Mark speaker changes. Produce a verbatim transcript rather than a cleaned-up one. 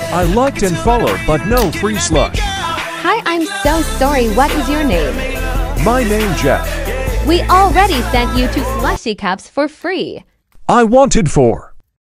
Speaker 1: I liked and followed, but no free slush.
Speaker 2: Hi, I'm so sorry. What is your name?
Speaker 1: My name Jeff.
Speaker 2: We already sent you two slushy cups for free.
Speaker 1: I wanted four.